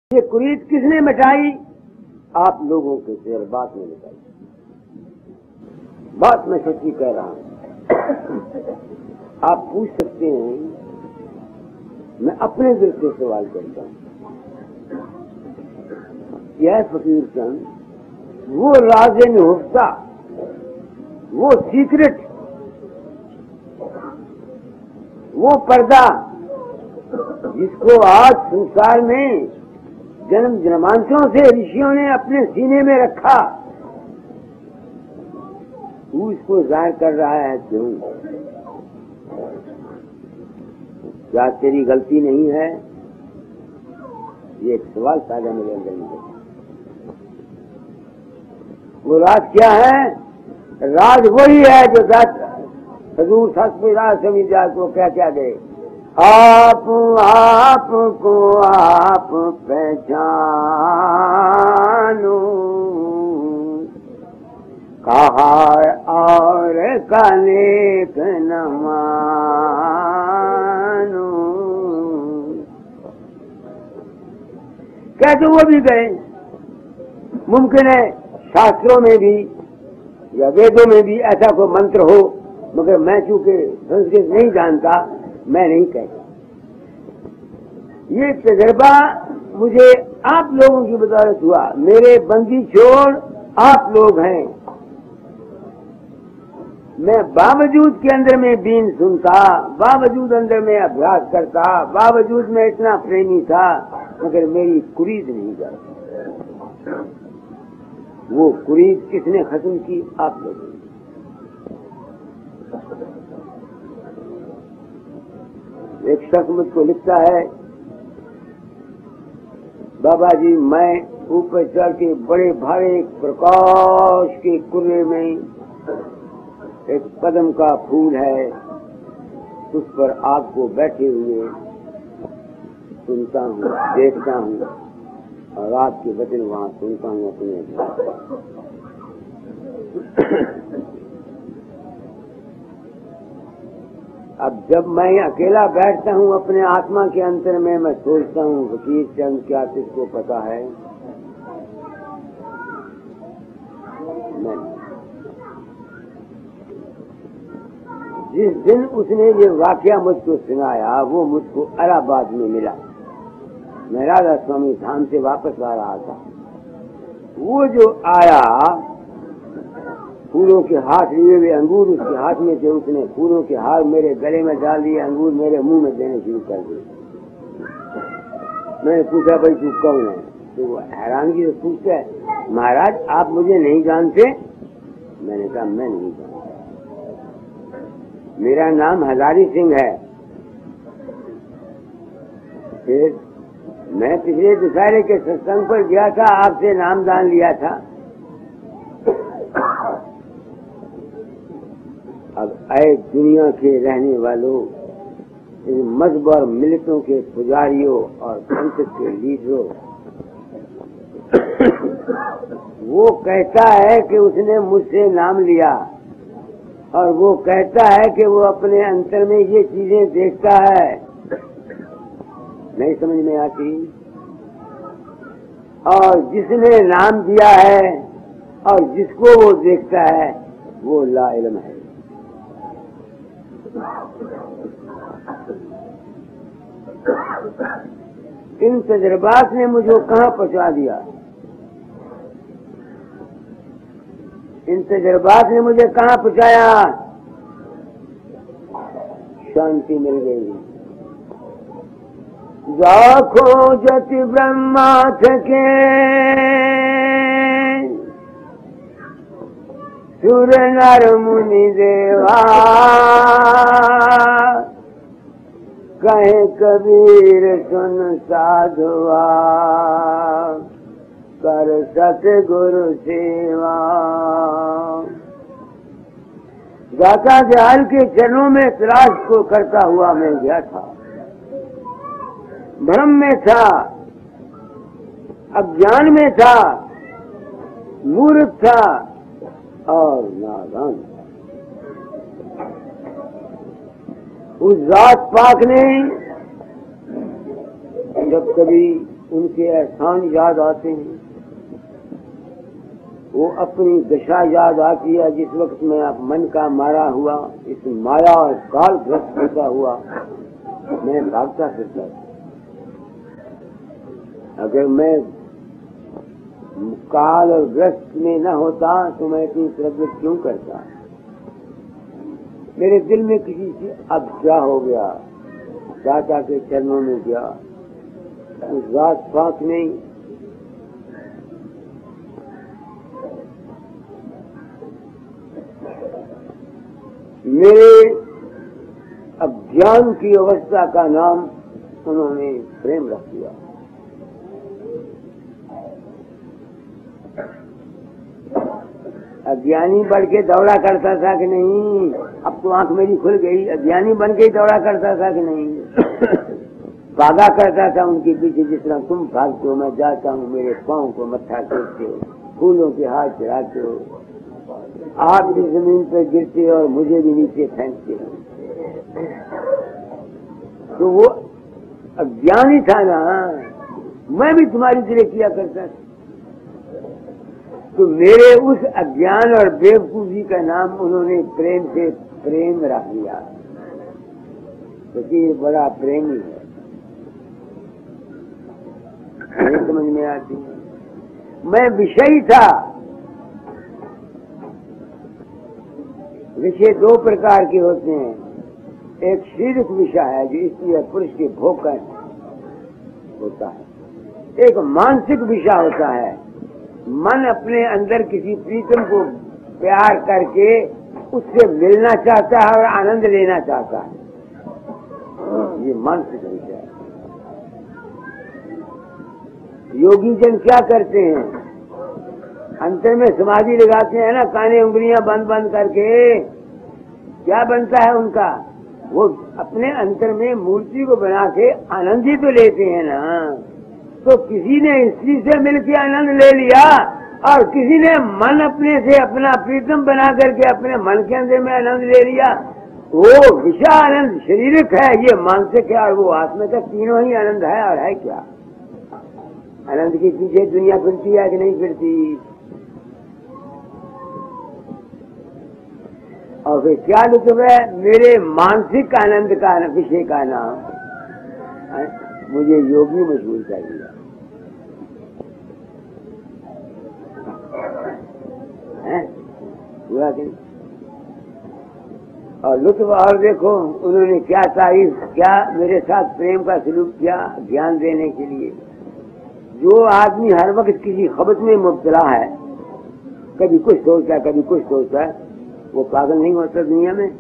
ये कुरीत किसने मिटाई? आप लोगों के जज्बात ने मिटाई। बात मैं सच्ची कह रहा हूं। आप पूछ सकते हैं, मैं अपने दिल से सवाल करता हूं। यह फकीर चंद वो राज़े निहुफ्ता, वो सीक्रेट, वो पर्दा जिसको आज संसार में जन्म जन्मांतरों से ऋषियों ने अपने सीने में रखा, तू इसको जाहिर कर रहा है क्यों? क्या तेरी गलती नहीं है? ये एक सवाल पैदा मेरे अंदर में। वो राज क्या है? राज वही है जो हजूर समिझा को क्या गए, आपको आप पहचानो, कहा और का नेक न मानो। क्या तो वो भी गए? मुमकिन है शास्त्रों में भी या वेदों में भी ऐसा कोई मंत्र हो, मगर मैं चूंकि संस्कृत नहीं जानता, मैं नहीं कहता। ये तजर्बा मुझे आप लोगों की बदौलत हुआ। मेरे बंदी छोड़ आप लोग हैं। मैं बावजूद के अंदर में दीन सुनता, बावजूद अंदर में अभ्यास करता, बावजूद में इतना प्रेमी था, मगर मेरी कुरीद नहीं जाती। वो कुरीद किसने खत्म की? आप लोगों ने। एक शख्स मुझको लिखता है, बाबा जी मैं ऊपर चढ़ के बड़े भारे प्रकाश के कुएं में एक कदम का फूल है, उस पर आपको बैठे हुए सुनता हूँ, देखता हूँ, और आपके वचन वहां सुनता हूँ अपने। अब जब मैं अकेला बैठता हूँ अपने आत्मा के अंतर में, मैं सोचता हूँ फकीर चंद क्या किसको पता है? नहीं। जिस दिन उसने ये वाकया मुझको सुनाया, वो मुझको इलाहाबाद में मिला। मैं राधा स्वामी धाम से वापस आ रहा था। वो जो आया, फूलों के हाथ लिए हुए अंगूर उसके हाथ में थे, उसने फूलों के हाथ मेरे गले में डाल दिए, अंगूर मेरे मुंह में देने शुरू कर दिए। मैंने पूछा भाई तू कौन है? तो वो हैरानगी से पूछता है, महाराज आप मुझे नहीं जानते? मैंने कहा मैं नहीं जानता, मेरा नाम हजारी सिंह है। फिर मैं पिछले दशहरे के सत्संग पर गया था, आपसे नामदान लिया था। अब आए दुनिया के रहने वालों, इन मजहब और मिलतों के पुजारियों और पंथ के लीडरों, वो कहता है कि उसने मुझसे नाम लिया, और वो कहता है कि वो अपने अंतर में ये चीजें देखता है। नहीं समझ में आती। और जिसने नाम दिया है और जिसको वो देखता है, वो ला इल्म है। इन तजर्बात ने मुझे कहाँ पहुंचा दिया? इन तजर्बात ने मुझे कहाँ पहुंचाया? शांति मिल गई। लाखों जति ब्रह्मा थके, सुर नर मुनि देवा, कहे कबीर सुन साधुआ, कर सतगुरु सेवा। दाता दयाल के चरणों में तलाश को करता हुआ मैं गया था। भ्रम में था, अज्ञान में था, मूर्ख था और नादान। उस जात पाक ने जब कभी उनके एहसान याद आते हैं, वो अपनी दशा याद आती है जिस वक्त मैं मन का मारा हुआ इस माया और काल ग्रस्त होता हुआ मैं भागता फिरता था। अगर मैं काल और ग्रस्त में न होता तो मैं इतनी प्रवृत्ति क्यों करता। मेरे दिल में किसी से अब क्या हो गया, दाता के चरणों में गया, उस रात पाक में मेरे अज्ञान की अवस्था का नाम उन्होंने प्रेम रख दिया। अज्ञानी बढ़ के दौड़ा करता था कि नहीं, अब तो आंख मेरी खुल गई, अज्ञानी बन के ही दौड़ा करता था कि नहीं, भागा करता था उनके पीछे जिस तरह तुम भागते हो। मैं जाता हूँ, मेरे पाँव को मत्था टेकते हो, फूलों के हाथ चढ़ाते हो, आप भी जमीन पर गिरते और मुझे भी नीचे फेंकते हो। तो वो अज्ञानी था ना, मैं भी तुम्हारी तरह किया करता था। तो मेरे उस अज्ञान और बेवकूफी का नाम उन्होंने प्रेम से प्रेम रख दिया, क्योंकि ये बड़ा प्रेमी है। नहीं समझ में आती। मैं विषयी था। विषय दो प्रकार के होते हैं, एक शारीरिक विषय है जो स्त्री और पुरुष के भोग का होता है, एक मानसिक विषय होता है। मन अपने अंदर किसी प्रीतम को प्यार करके उससे मिलना चाहता है और आनंद लेना चाहता है, ये मानसिक विषय है। योगी जन क्या करते हैं, अंतर में समाधि लगाते हैं ना, काने उंगलियां बंद बंद करके, क्या बनता है उनका, वो अपने अंतर में मूर्ति को बना के आनंद ही तो लेते हैं ना। तो किसी ने स्त्री से मिलकर आनंद ले लिया और किसी ने मन अपने से अपना प्रीतम बना करके अपने मन के अंदर में आनंद ले लिया। वो विषय आनंद शारीरिक है, ये मानसिक है, और वो आत्मा का तीनों ही आनंद है। और है क्या, आनंद के पीछे दुनिया फिरती है कि नहीं फिरती। और फिर क्या लुत्फ है, मेरे मानसिक आनंद का विषय का नाम मुझे योगी मशहूर कर दिया। हुआ कि और लुत्फ, और देखो उन्होंने क्या तारीफ, क्या मेरे साथ प्रेम का सलूक किया ज्ञान देने के लिए। जो आदमी हर वक्त किसी खबत में मुब्तला है, कभी कुछ सोचता है कभी कुछ सोचता है, वो पागल नहीं होता दुनिया में,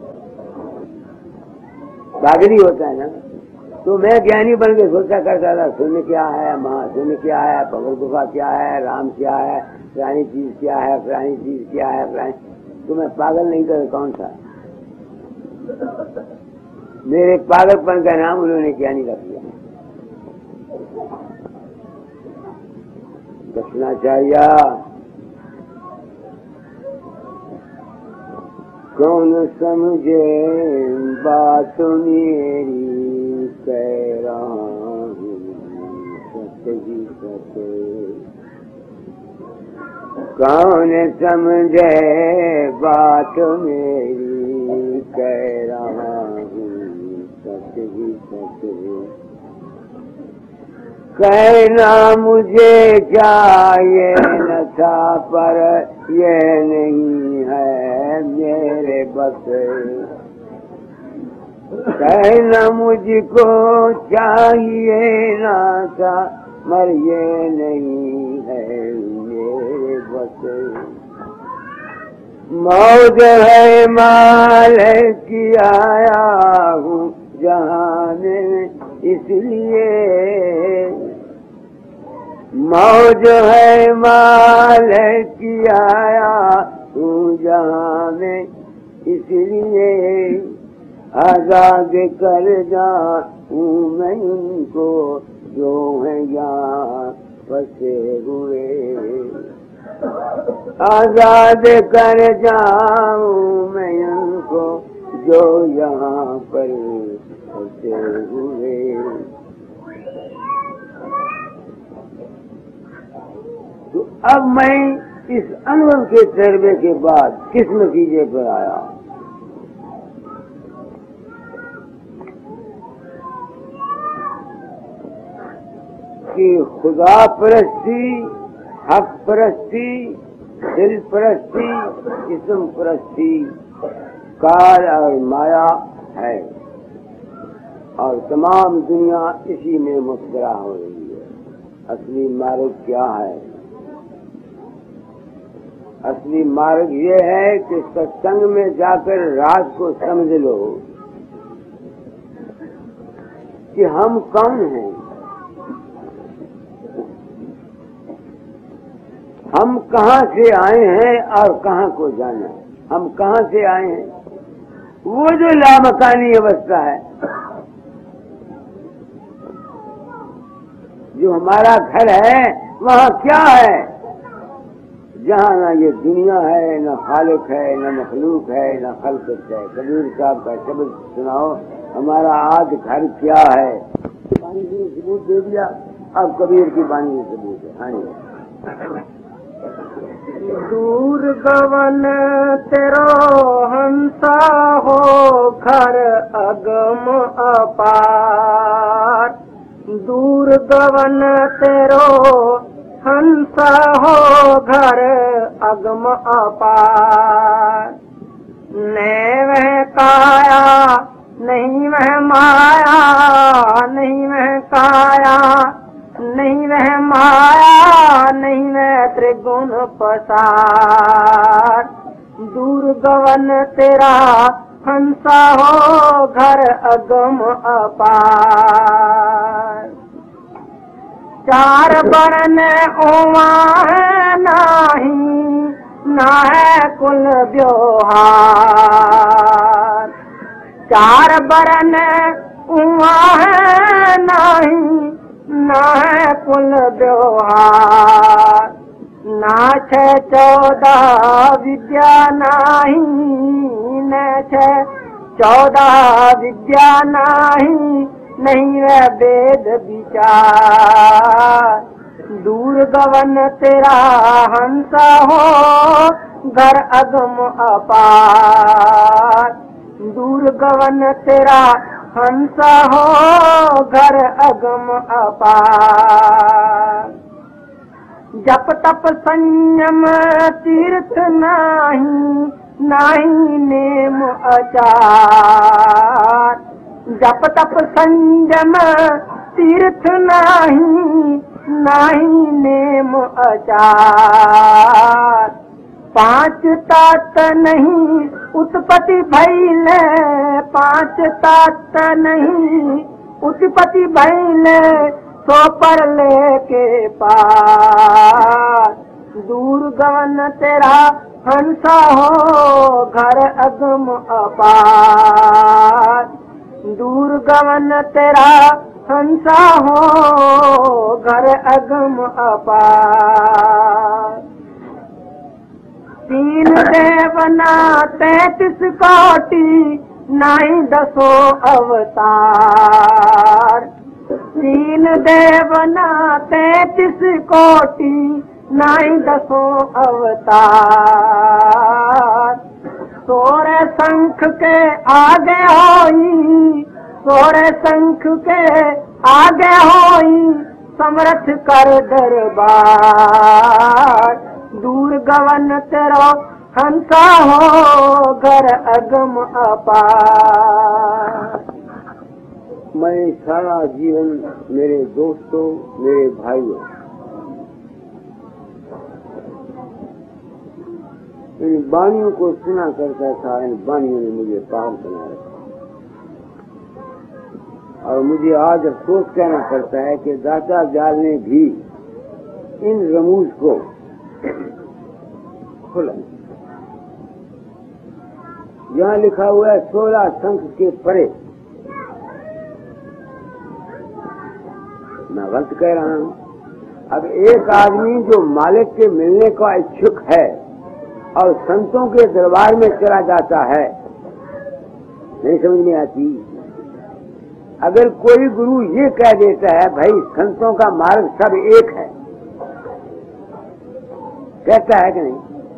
पागल ही होता है ना। तो मैं ज्ञानी बन के सोचा करता था, शून्य क्या है, महाशून्य क्या है, भगवत गुफा क्या है, राम क्या है, पुरानी चीज क्या है, पुरानी चीज क्या है, पुरानी। तो मैं पागल नहीं था, कौन सा। मेरे पागलपन का नाम उन्होंने ज्ञानी रख दिया। दक्षिणाचार्य कौन समझे बात मेरी, कह रहा हूँ सत्य ही सत्य। कौन समझे बात मेरी, कह रहा हूँ सत्य ही सत्य। कहना मुझे चाहिए न था, पर ये नहीं है मेरे बस। कहना मुझको चाहिए ना था, मर ये नहीं है मेरे बस। मौज है माल की आया हूँ जहाँ में, इसलिए मौज है माल की आया हूँ जहाँ में, इसलिए आजाद कर जाऊँ मैं उनको जो है यहाँ फंसे हुए। आजाद कर जाऊँ मैं उनको जो यहाँ पर फंसे हुए। अब मैं इस अनुभव के तजर्बे के बाद किस नतीजे पर आया कि खुदा परस्ती, हक परस्ती, दिल परस्ती, जिस्म परस्ती, काल और माया है और तमाम दुनिया इसी में मुस्कुरा हो रही है। असली मार्ग क्या है? असली मार्ग ये है कि सत्संग में जाकर रात को समझ लो कि हम कौन हैं, हम कहाँ से आए हैं और कहाँ को जाना है। हम कहाँ से आए हैं? वो जो लामकानी अवस्था है, जो हमारा घर है, वहाँ क्या है? जहाँ ना ये दुनिया है, न खालिक है, न मखलूक है, न खल्कत है। कबीर साहब का शब्द सुनाओ, हमारा आज घर क्या है? बानी ने सबूत दे दिया, अब कबीर की बानी में सबूत है। हाँ, दूर गवन तेरो हंसा हो घर अगम अपार, दूर गवन तेरो हंसा हो घर अगम अपार। नहीं वह काया नहीं वह माया, नहीं वह काया नहीं वह माया, नहीं वह त्रिगुण पसार। दूर गवन तेरा हंसा हो घर अगम अपार। चार बरन ओवा है नाही, ना है कुल ब्योहार। चार बरन ओवा है नाही, ना है कुल व्यवहार। ना छे 14 विद्या नाही, न छे 14 विद्या नाही, नहीं वह वेद विचार। दूर गवन तेरा हंसा हो घर अगम अपार। दूर गवन तेरा हंसा हो घर अगम अपार। जप तप संयम तीर्थ नाही, नाही नेम आचार। जप तप संयम तीर्थ नाही, नाही नेम आचार। 5 तात नहीं उत्पत्ति भइले, 5 तात नहीं उत्पत्ति भइले, सो पर लेके पार। दूर गवन तेरा हंसा हो घर अगम अपार। दूर गवन तेरा हंसा हो घर अगम अपार। 3 देवना 33 कोटि, नहीं 10 अवतार। 3 देवना 33 कोटि, नहीं 10 अवतार। 16 शंख के आगे होई, 16 शंख के आगे होई, समर्थ कर दरबार। दूर गवन तेरो हंसा हो घर अगम अपार। मैं सारा जीवन मेरे दोस्तों, मेरे भाइयों, इन बानियों को सुना करता था। इन बानियों ने मुझे पागल बना रखा और मुझे आज अफसोस कहना पड़ता है कि दाता जाल ने भी इन रमूज को खुला। यहाँ लिखा हुआ है 16 शंख के परे। मैं गलत कह रहा हूँ? अब एक आदमी जो मालिक के मिलने का इच्छुक है और संतों के दरबार में चला जाता है, नहीं समझ में आती। अगर कोई गुरु ये कह देता है भाई संतों का मार्ग सब एक है, कहता है कि नहीं?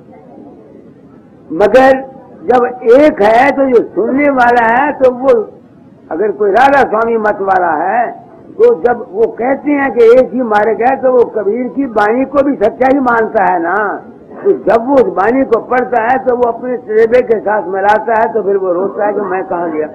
मगर जब एक है तो जो सुनने वाला है, तो वो अगर कोई राधा स्वामी मत वाला है तो जब वो कहते हैं कि एक ही मार्ग है, तो वो कबीर की वाणी को भी सच्चा ही मानता है ना। तो जब वो उस वाणी को पढ़ता है तो वो अपने तजुर्बे के साथ मिलाता है, तो फिर वो रोता है कि मैं कहाँ गया।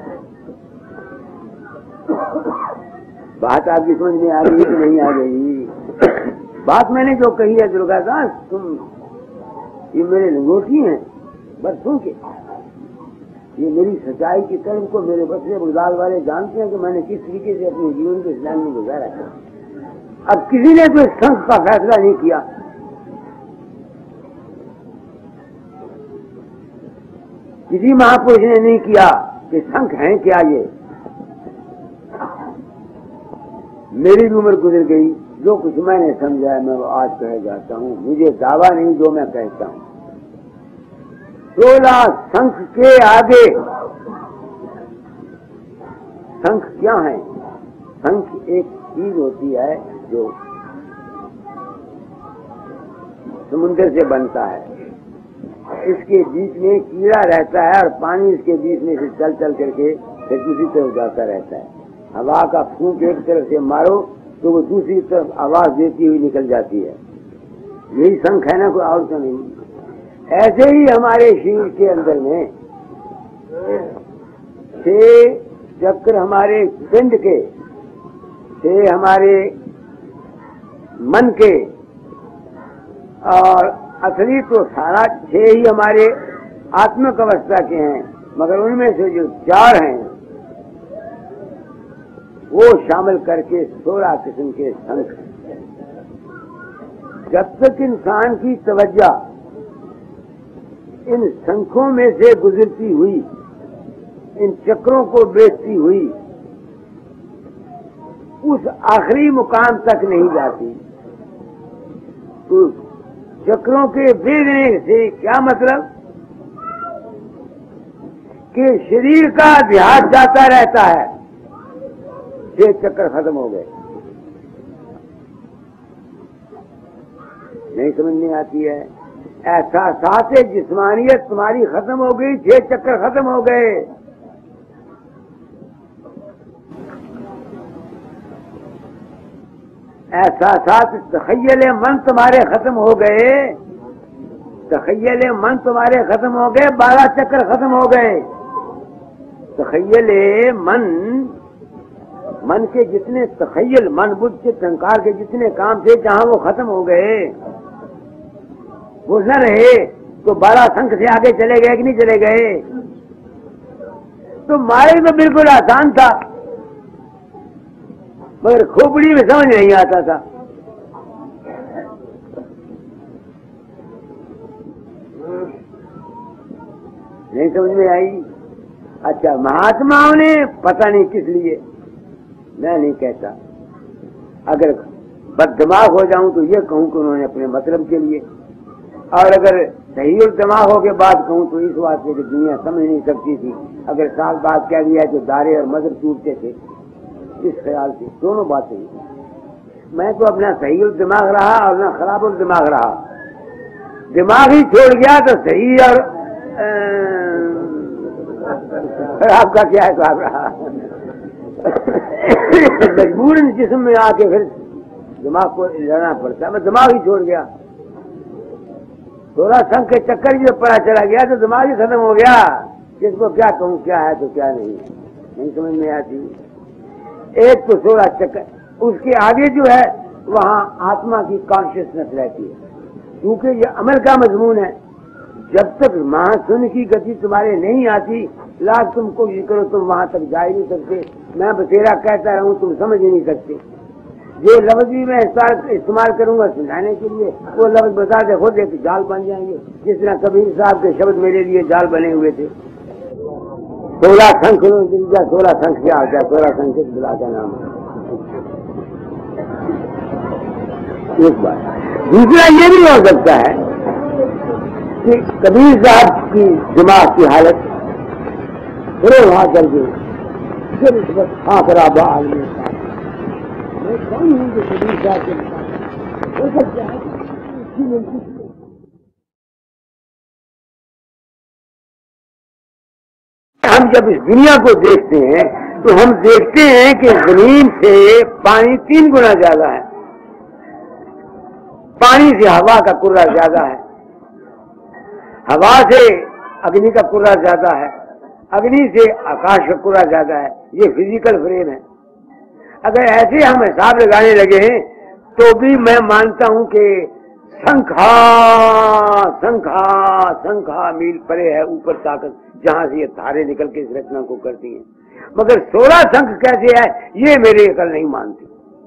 बात आपकी समझ में आ गई कि नहीं आ गई? बात मैंने जो कही है दुर्गादास, तुम ये मेरे लंगोटी हैं बरसों के, ये मेरी सच्चाई की कर्म को मेरे बच्चे बुलदाल वाले जानते हैं कि मैंने किस तरीके से अपने जीवन को इस्लाम में गुजारा है। अब किसी ने तो इस संघ का फैसला नहीं किया, किसी महापुरुष ने नहीं किया कि संघ है क्या ये। मेरी भी उम्र गुजर गई, जो कुछ मैंने समझा है मैं वो आज कह जाता हूँ। मुझे दावा नहीं, जो मैं कहता हूँ। 16 संख के आगे संख क्या है? संख एक चीज होती है जो समुद्र से बनता है, इसके बीच में कीड़ा रहता है और पानी इसके बीच में से चल चल करके फिर दूसरी तरफ जाता रहता है। हवा का फूंक एक तरफ से मारो तो वो दूसरी तरफ आवाज देती हुई निकल जाती है। यही संख है ना, कोई और तो नहीं। ऐसे ही हमारे शरीर के अंदर में 6 चक्र हमारे पिंड के, 6 हमारे मन के, और असली तो सारा 6 ही हमारे आत्मिक अवस्था के हैं, मगर उनमें से जो 4 हैं वो शामिल करके 16 किस्म के संख। जब तक इंसान की तवज्जो इन संखों में से गुजरती हुई, इन चक्रों को बेचती हुई उस आखिरी मुकाम तक नहीं जाती, तो चक्रों के बेचने से क्या मतलब कि शरीर का ध्यान जाता रहता है। 6 चक्र खत्म हो गए, नहीं समझ में आती है। ऐसा साथ जिस्मानियत तुम्हारी खत्म हो गई, 6 चक्र खत्म हो गए। ऐसा साथ तखय्युल मन तुम्हारे खत्म हो गए, तखय्युल मन तुम्हारे खत्म हो गए, 12 चक्र खत्म हो गए। तखय्युल मन के जितने तखय्युल, मन बुद्ध चित्त अहंकार के जितने काम थे, जहां वो खत्म हो गए, वो न रहे, तो 12 संख से आगे चले गए कि नहीं चले गए? तो मार्ग तो बिल्कुल आसान था, मगर खोपड़ी में समझ नहीं आता था। नहीं समझ में आई? अच्छा, महात्माओं ने पता नहीं किस लिए, मैं नहीं कहता, अगर बददिमाग हो जाऊं तो ये कहूं कि उन्होंने अपने मतलब के लिए, और अगर सही दिमाग हो के बात कहूं तो इस बात से कि दुनिया समझ नहीं सकती थी। अगर साफ बात कह दिया तो दारे और मजहब टूटते थे, इस ख्याल से दोनों बातें। मैं तो अपना सही दिमाग रहा और ना खराब दिमाग रहा। दिमाग ही छोड़ गया तो सही और खराब का क्या हिसाब रहा। मजबूरन जिस्म में आके फिर दिमाग को लड़ना पड़ता है। मैं दिमाग ही छोड़ गया, 16 संख के चक्कर ही जब पता चला गया तो दिमाग ही खत्म हो गया। किसको क्या कहूँ, क्या है तो क्या नहीं समझ में आती। एक तो 16 चक्कर, उसके आगे जो है वहाँ आत्मा की कॉन्शियसनेस रहती है, क्योंकि ये अमल का मजमून है। जब तक महाशून्य की गति तुम्हारे नहीं आती, लाख तुम कोशिश करो तुम वहां तक जा ही नहीं सकते। मैं बतेरा कहता रहूं, तुम समझ ही नहीं सकते। जो लफ्ज भी मैं इस्तेमाल करूंगा समझाने के लिए, वो लफ्ज बता दे खुद एक जाल बन जाएंगे, जिस तरह कबीर साहब के शब्द मेरे लिए जाल बने हुए थे। 16 संख, 16 संख क्या होता है? 16 संख बिला का नाम है। एक बात, दूसरा ये भी हो सकता है कि कबीर साहब की दिमाग की हालत फिर वहां कर दी, फिर इस वक्त खराबा आदमी मैं कौन हूँ जो कबीर साहब के हो सकता है। हम जब इस दुनिया को देखते हैं तो हम देखते हैं कि जमीन से पानी 3 गुना ज्यादा है, पानी से हवा का कुर्रा ज्यादा है, हवा से अग्नि का कुर्रा ज्यादा है, अग्नि से आकाश का कुर्रा ज्यादा है। ये फिजिकल फ्रेम है। अगर ऐसे हम हिसाब लगाने लगे हैं तो भी मैं मानता हूं कि संख्या संख्या संख्या मील परे है ऊपर ताकत, जहां से ये तारे निकल के इस रचना को करती हैं। मगर 16 संख कैसे है ये मेरी अकल नहीं मानती।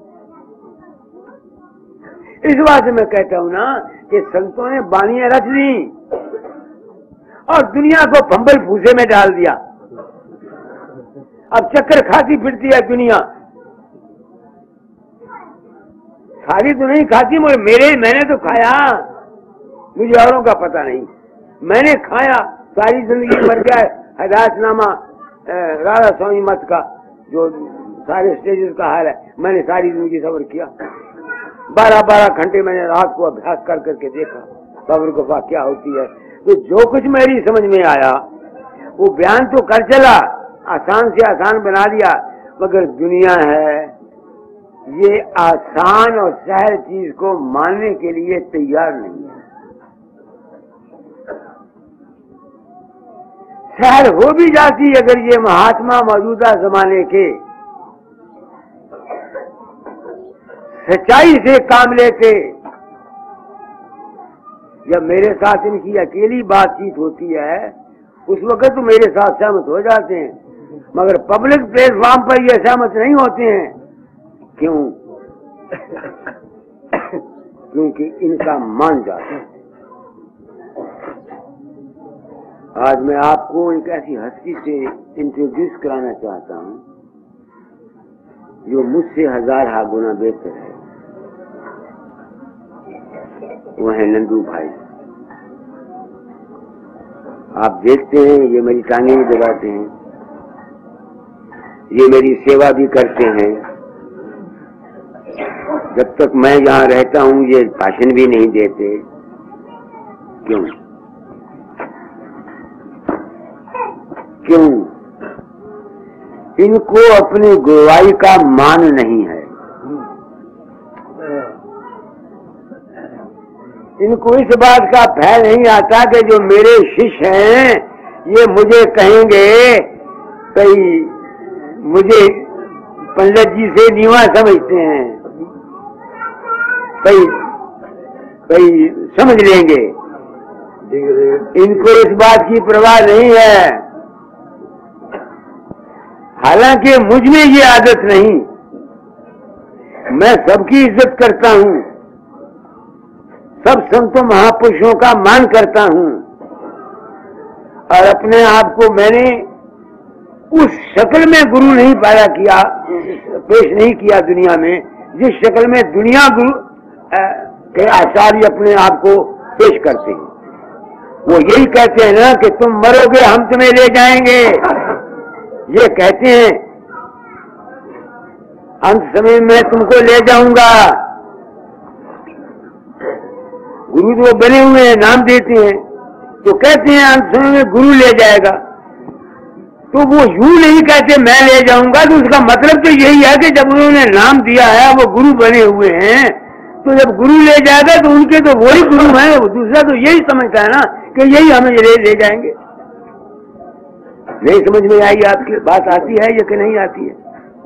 इस बात से मैं कहता हूं ना कि संतों ने बानियां रच दी और दुनिया को फंबल फूसे में डाल दिया। अब चक्कर खाती फिरती है दुनिया, सारी तो नहीं खाती मगर मैंने तो खाया, मुझे औरों का पता नहीं। मैंने खाया, सारी जिंदगी मर गया। हदायतनामा राधा स्वामी मत का जो सारे स्टेजेस का हाल है, मैंने सारी जिंदगी सब्र किया। 12-12 घंटे मैंने रात को अभ्यास कर करके देखा सब्र गुफा क्या होती है। तो जो कुछ मेरी समझ में आया वो बयान तो कर चला, आसान से आसान बना दिया। मगर दुनिया है ये आसान और सहज चीज को मानने के लिए तैयार नहीं है। सहज हो भी जाती अगर ये महात्मा मौजूदा जमाने के सच्चाई से काम लेते। जब मेरे साथ इनकी अकेली बातचीत होती है उस वक्त तो मेरे साथ सहमत हो जाते हैं, मगर पब्लिक प्लेटफॉर्म पर ये सहमत नहीं होते हैं। क्यों? क्योंकि इनका मान जाते हैं। आज मैं आपको एक ऐसी हस्ती से इंट्रोड्यूस कराना चाहता हूं जो मुझसे 1000 गुना बेहतर है। वो है नंदू भाई। आप देखते हैं ये मेरी टांगे भी दबाते हैं, ये मेरी सेवा भी करते हैं। जब तक मैं यहाँ रहता हूँ ये भाषण भी नहीं देते। क्यों? क्यों? इनको अपनी गुरुवाई का मान नहीं है। इनको इस बात का भय नहीं आता कि जो मेरे शिष्य हैं ये मुझे कहेंगे कई मुझे पंडित जी से नीवा समझते हैं, कई समझ लेंगे। इनको इस बात की परवाह नहीं है। हालांकि मुझ में ये आदत नहीं, मैं सबकी इज्जत करता हूं, सब संतों महापुरुषों का मान करता हूं और अपने आप को मैंने उस शक्ल में गुरु नहीं पाया किया, पेश नहीं किया दुनिया में जिस शक्ल में दुनिया गुरु के आचार्य अपने आप को पेश करते हैं। वो यही कहते हैं ना कि तुम मरोगे हम तुम्हें ले जाएंगे, ये कहते हैं अंत समय में तुमको ले जाऊंगा। गुरु जो बने हुए हैं नाम देते हैं तो कहते हैं अंत समय में गुरु ले जाएगा। तो वो यूं नहीं कहते मैं ले जाऊंगा, तो उसका मतलब तो यही है कि जब उन्होंने नाम दिया है वो गुरु बने हुए हैं, तो जब गुरु ले जाएगा तो उनके तो वही गुरु हैं। दूसरा तो यही समझता है ना कि यही हमें ले जाएंगे। नहीं समझ में आई आपकी बात? आती है या कि नहीं आती है?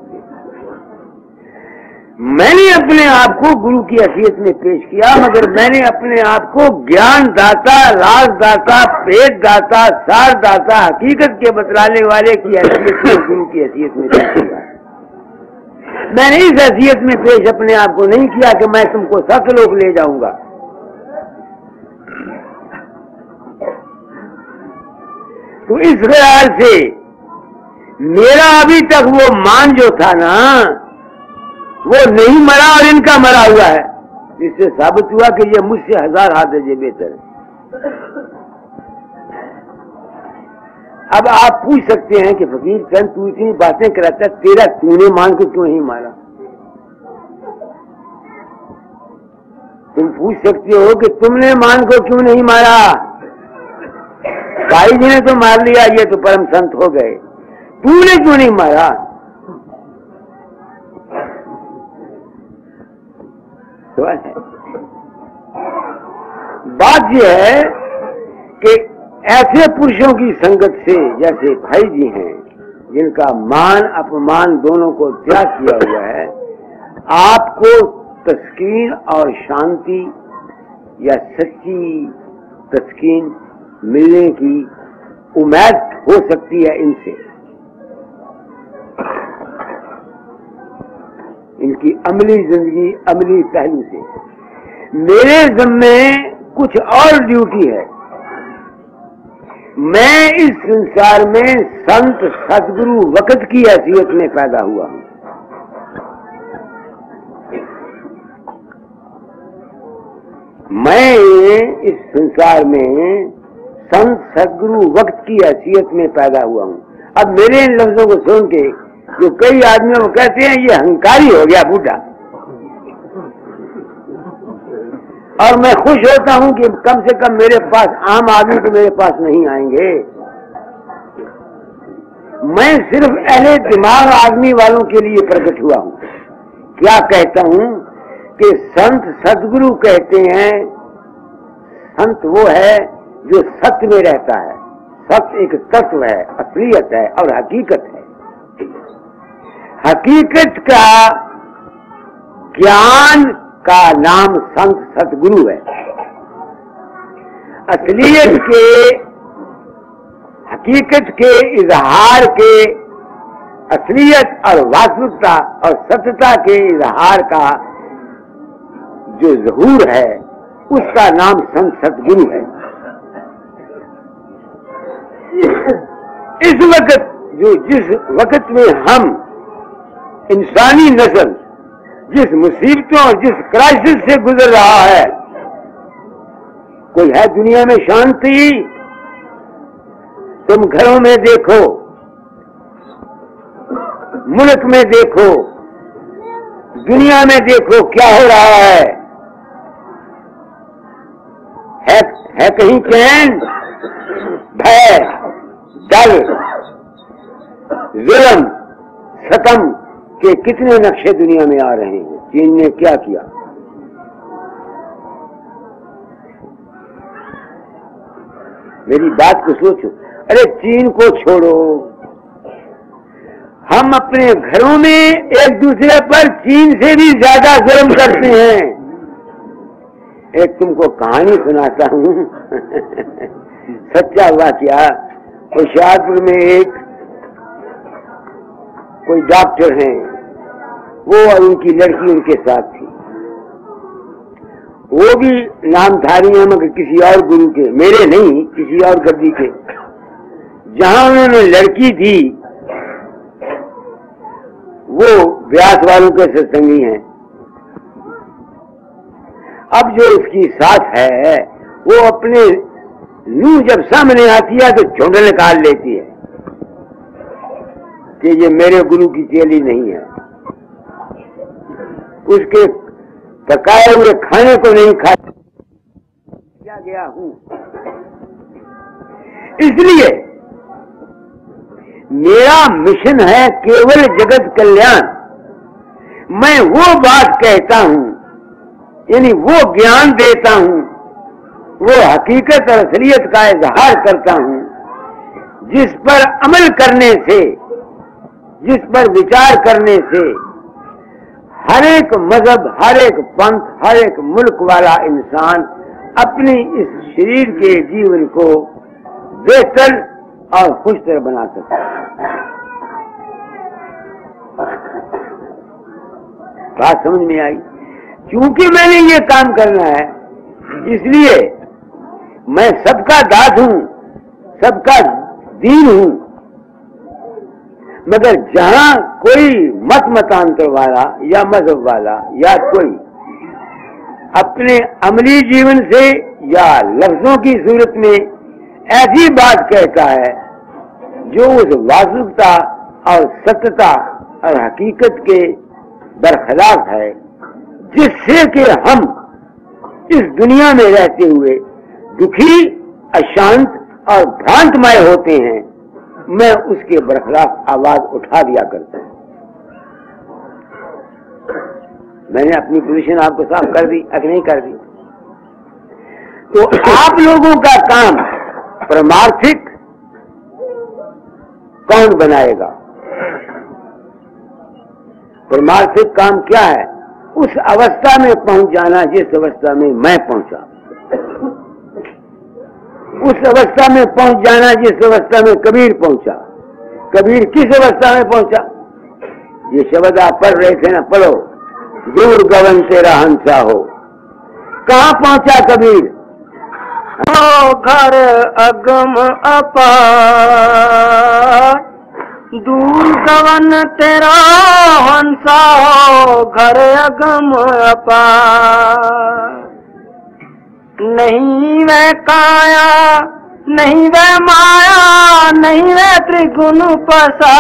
मैंने अपने आप को गुरु की हैसियत में पेश किया, मगर मैंने अपने आप को ज्ञान दाता, राज दाता, भेद दाता, सार दाता, हकीकत के बतलाने वाले की हैसियत में गुरु की हैसियत में पेश किया। मैंने इस हैसियत में पेश अपने आप को नहीं किया कि मैं तुमको सतलोक ले जाऊंगा। तो इस ख्याल से मेरा अभी तक वो मान जो था ना वो नहीं मरा और इनका मरा हुआ है, जिससे साबित हुआ कि ये मुझसे 1000 दर्जे बेहतर है। अब आप पूछ सकते हैं कि फकीर चंद तू इतनी बातें कराता, तेरा तूने मान को क्यों नहीं मारा? तुम पूछ सकते हो कि तुमने मान को क्यों नहीं मारा? भाई जी ने तो मार लिया, ये तो परम संत हो गए। तूने क्यों नहीं मारा? सवाल है। बात यह है कि ऐसे पुरुषों की संगत से, जैसे भाई जी हैं जिनका मान अपमान दोनों को त्याग किया हुआ है, आपको तस्कीन और शांति या सच्ची तस्कीन मिलने की उम्मीद हो सकती है इनसे, इनकी अमली जिंदगी, अमली पहलू से। मेरे ज़िम्मे कुछ और ड्यूटी है। मैं इस संसार में संत सदगुरु वक्त की हैसियत में पैदा हुआ हूं। मैं इस संसार में संत सदगुरु वक्त की हैसियत में पैदा हुआ हूं। अब मेरे इन लफ्जों को सुन के जो कई आदमियों को कहते हैं ये अहंकारी हो गया बूढ़ा, और मैं खुश होता हूं कि कम से कम मेरे पास आम आदमी तो मेरे पास नहीं आएंगे। मैं सिर्फ अहले दिमाग आदमी वालों के लिए प्रकट हुआ हूं। क्या कहता हूं कि संत सदगुरु कहते हैं, संत वो है जो सत्य में रहता है। सत्य एक तत्व है, असलियत है और हकीकत है। हकीकत का ज्ञान का नाम संत सतगुरु है। असलियत के, हकीकत के इजहार के, असलियत और वास्तविकता और सत्यता के इजहार का जो ज़हूर है उसका नाम संत सतगुरु है। इस वक्त जिस वक्त में हम इंसानी नस्ल जिस मुसीबतों और जिस क्राइसिस से गुजर रहा है, कोई है दुनिया में शांति? तुम घरों में देखो, मुल्क में देखो, दुनिया में देखो क्या हो रहा है कहीं चैन? भय, डर, जुल्म, सितम के कितने नक्शे दुनिया में आ रहे हैं। चीन ने क्या किया? मेरी बात को सोचो। अरे चीन को छोड़ो, हम अपने घरों में एक दूसरे पर चीन से भी ज्यादा जुल्म करते हैं। एक तुमको कहानी सुनाता हूं सच्चा हुआ क्या। होशियारपुर में एक कोई डॉक्टर हैं, वो और उनकी लड़की उनके साथ थी। वो भी नामधारी हैं मगर किसी और गुरु के, मेरे नहीं, किसी और गद्दी के। जहां उन्होंने लड़की थी वो व्यास वालों के सत्संगी हैं। अब जो उसकी साथ है वो अपने नूह जब सामने आती है तो झुंड निकाल लेती है कि ये मेरे गुरु की चेली नहीं है। उसके पकाए हुए खाने को नहीं खा गया हूं। इसलिए मेरा मिशन है केवल जगत कल्याण। मैं वो बात कहता हूं, यानी वो ज्ञान देता हूं, वो हकीकत और असलियत का इजहार करता हूं, जिस पर अमल करने से, जिस पर विचार करने से हर एक मजहब, हर एक पंथ, हर एक मुल्क वाला इंसान अपनी इस शरीर के जीवन को बेहतर और खुशतर बना सकता है। बात समझ में आई? क्योंकि मैंने ये काम करना है इसलिए मैं सबका दास हूं, सबका दीन हूं। मगर जहां कोई मतांतर वाला या मजहब वाला या कोई अपने अमली जीवन से या लफ्जों की सूरत में ऐसी बात कहता है जो उस वास्तविकता और सत्यता और हकीकत के बरखिलाफ है, जिससे कि हम इस दुनिया में रहते हुए दुखी, अशांत और भ्रांतमय होते हैं, मैं उसके बरखलाफ आवाज उठा दिया करता हूं। मैंने अपनी पोजीशन आपको साफ कर दी, अगर नहीं कर दी तो आप लोगों का काम परमार्थिक कौन बनाएगा? परमार्थिक काम क्या है? उस अवस्था में पहुंच जाना जिस अवस्था में मैं पहुंचा, उस अवस्था में पहुंच जाना जिस अवस्था में कबीर पहुंचा। कबीर किस अवस्था में पहुंचा? ये शब्द आप पढ़ रहे थे ना, पढ़ो, दूर गगन तेरा हंसा हो। कहां पहुंचा कबीर? घर अगम अपार, दूर गगन तेरा हंसा हो, घर अगम अपार। नहीं वह काया, नहीं वह माया, नहीं वह त्रिगुण पसार।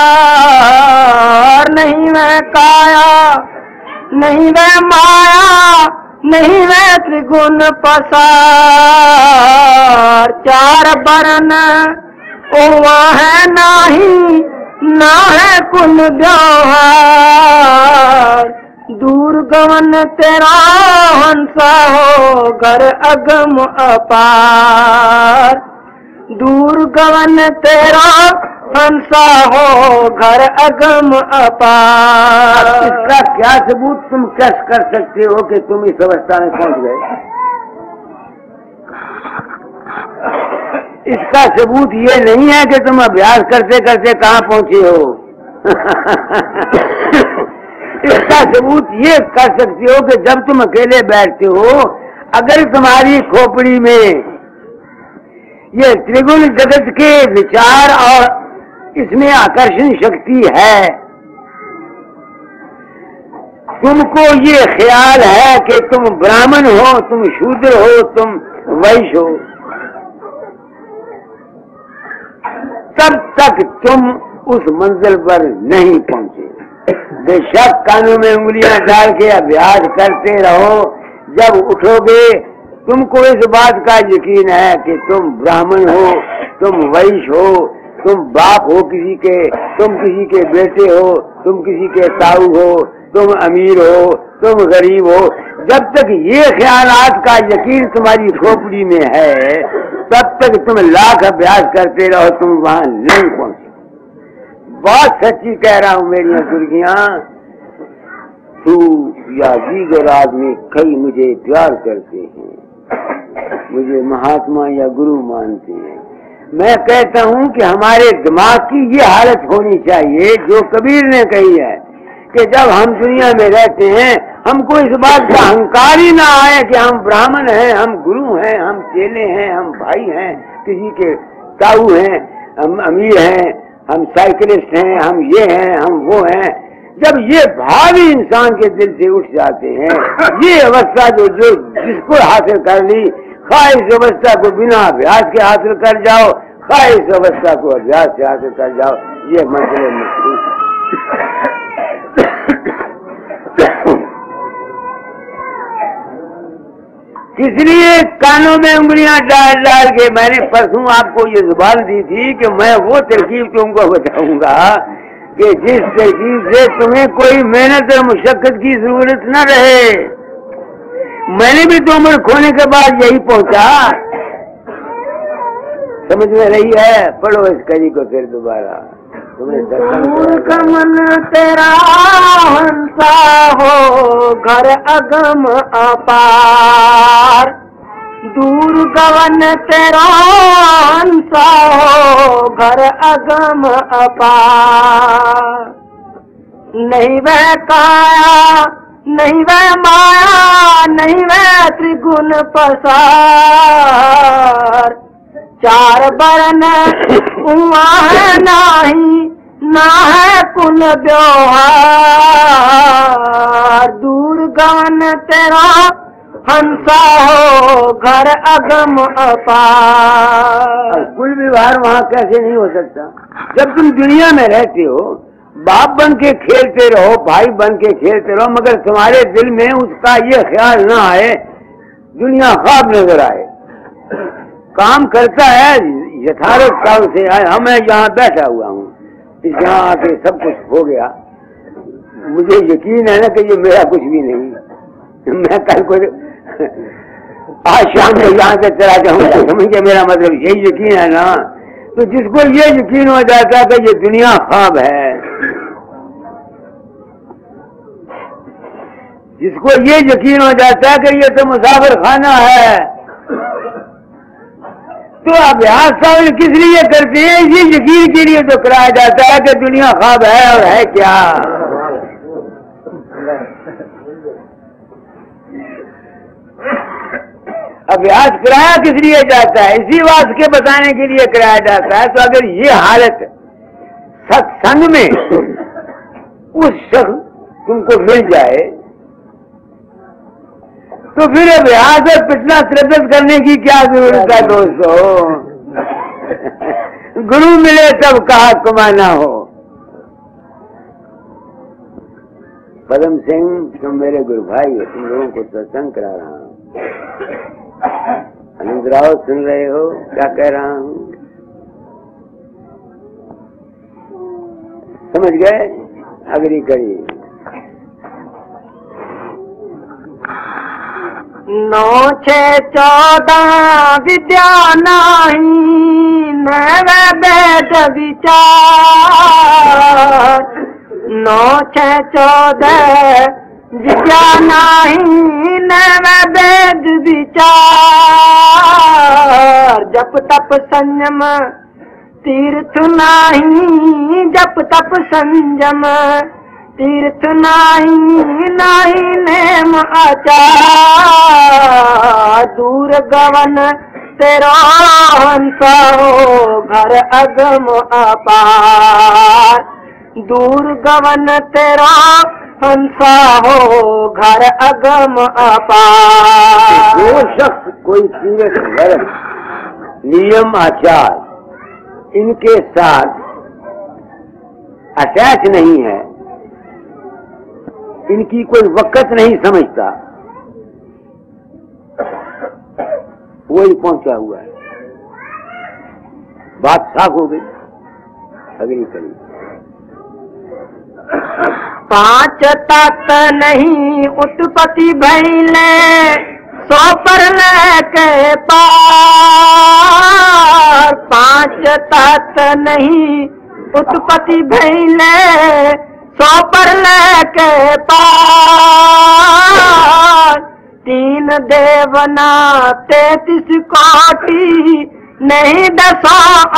नहीं वह काया, नहीं वह माया, नहीं वह त्रिगुण पसार। चार बरन ओवा है नाही, ना है कुल व्यवहार। दूर गगन तेरा हंसा हो, घर अगम अपार। दूर गगन तेरा हंसा हो, घर अगम अपार। इसका क्या सबूत तुम कैसे कर सकते हो कि तुम इस अवस्था में पहुंच गए? इसका सबूत ये नहीं है कि तुम अभ्यास करते करते कहाँ पहुंचे हो। इसका सबूत ये कर सकते हो कि जब तुम अकेले बैठते हो, अगर तुम्हारी खोपड़ी में ये त्रिगुण जगत के विचार और इसमें आकर्षण शक्ति है, तुमको ये ख्याल है कि तुम ब्राह्मण हो, तुम शूद्र हो, तुम वैश्य हो, तब तक तुम उस मंजिल पर नहीं पहुंचे। बेशक कानों में उंगलियां डाल के अभ्यास करते रहो, जब उठोगे तुमको इस बात का यकीन है कि तुम ब्राह्मण हो, तुम वैश्य हो, तुम बाप हो किसी के, तुम किसी के बेटे हो, तुम किसी के ताऊ हो, तुम अमीर हो, तुम गरीब हो। जब तक ये ख्यालात का यकीन तुम्हारी खोपड़ी में है, तब तक तुम लाख अभ्यास करते रहो, तुम वहां नहीं पहुंचे। बहुत सच्ची कह रहा हूं मेरी दुर्गियां, तू या दीगर आदमी कई मुझे प्यार करते हैं, मुझे महात्मा या गुरु मानते हैं। मैं कहता हूं कि हमारे दिमाग की ये हालत होनी चाहिए जो कबीर ने कही है कि जब हम दुनिया में रहते हैं, हमको इस बात का अहंकार ही ना आए कि हम ब्राह्मण हैं, हम गुरु हैं, हम चेले हैं, हम भाई हैं, किसी के ताऊ हैं, हम अमीर हैं, हम साइकिलिस्ट हैं, हम ये हैं, हम वो हैं। जब ये भाव ही इंसान के दिल से उठ जाते हैं, ये अवस्था जो जिसको हासिल कर ली, खा इस अवस्था को बिना अभ्यास के हासिल कर जाओ, खा इस अवस्था को अभ्यास से हासिल कर जाओ, ये मंजिल मखसूस है। इसलिए कानों में उंगलियां डाल डाल के मैंने परसों आपको ये जुबान दी थी कि मैं वो तरकीब तुमको बताऊंगा कि जिस तरकीब से तुम्हें कोई मेहनत और मुशक्कत की जरूरत न रहे। मैंने भी तो उम्र खोने के बाद यही पहुंचा। समझ में रही है? पढ़ो इस कड़ी को फिर दोबारा। दूर गगन तेरा हंसा हो, घर अगम अपार। दूर गगन तेरा हंसा हो, घर अगम अपार। नहीं वह काया, नहीं वह माया, नहीं वह त्रिगुण पसार। चार बरन उमा है नाही, ना है कुल व्यवहार। दूर गगन तेरा हंसा हो, घर अगम अपार। कुल व्यवहार वहाँ कैसे नहीं हो सकता? जब तुम दुनिया में रहते हो, बाप बन के खेलते रहो, भाई बन के खेलते रहो, मगर तुम्हारे दिल में उसका ये ख्याल ना आए, दुनिया ख्वाब नजर आए। काम करता है, यथार्थ काल से आया। मैं यहाँ बैठा हुआ हूँ, यहाँ आके सब कुछ हो गया। मुझे यकीन है ना कि ये मेरा कुछ भी नहीं। मैं कल को आज शाम को यहाँ से चला जाऊंगा, समझिए मेरा मतलब यही यकीन है ना। तो जिसको ये यकीन हो जाता है कि ये दुनिया ख्वाब है, जिसको ये यकीन हो जाता है कि ये तो मुसाफिर खाना है, तो अभ्यास कावल किस लिए करते हैं? ये यकीन के लिए तो कराया जाता है कि दुनिया ख्वाब है और है क्या। अभ्यास कराया किस लिए जाता है? इसी बात के बताने के लिए कराया जाता है। तो अगर ये हालत सत्संग में उस शख्स तुमको मिल जाए तो फिर अभ्यास और पिछला श्रद्धा करने की क्या जरूरत है दोस्तों। गुरु मिले तब कहा कमाना हो। पदम सिंह, तुम मेरे गुरु भाई हो, तुम लोगों को सत्संग करा रहा हूँ। आनंद राव सुन रहे हो क्या कह रहा हूँ? समझ गए? अग्री करिए। 9 6 14 विद्या नहीं नवे वेद विचार। 9 6 14 विद्या नहीं नवे वेद विचार। जप तप संयम तीर्थ नहीं, जप तप संयम तीर्थ नाही नेम आचार। दूर गवन तेरा हंसा हो घर अगम अपार। दूर गवन तेरा हंसा हो घर अगम अपार। जो शख्स कोई तीर्थ धर्म नियम आचार इनके साथ अटैच नहीं है, इनकी कोई वक़्त नहीं समझता, वही पहुंचा हुआ है। बात साफ हो गई। अगली कड़ी 5 तत्व नहीं उत्पत्ति भइले 100 पर लेके पार। 5 तत्व नहीं उत्पत्ति भइले 100 पर लेके पार। 3 देवना 33 कोटि नहीं 10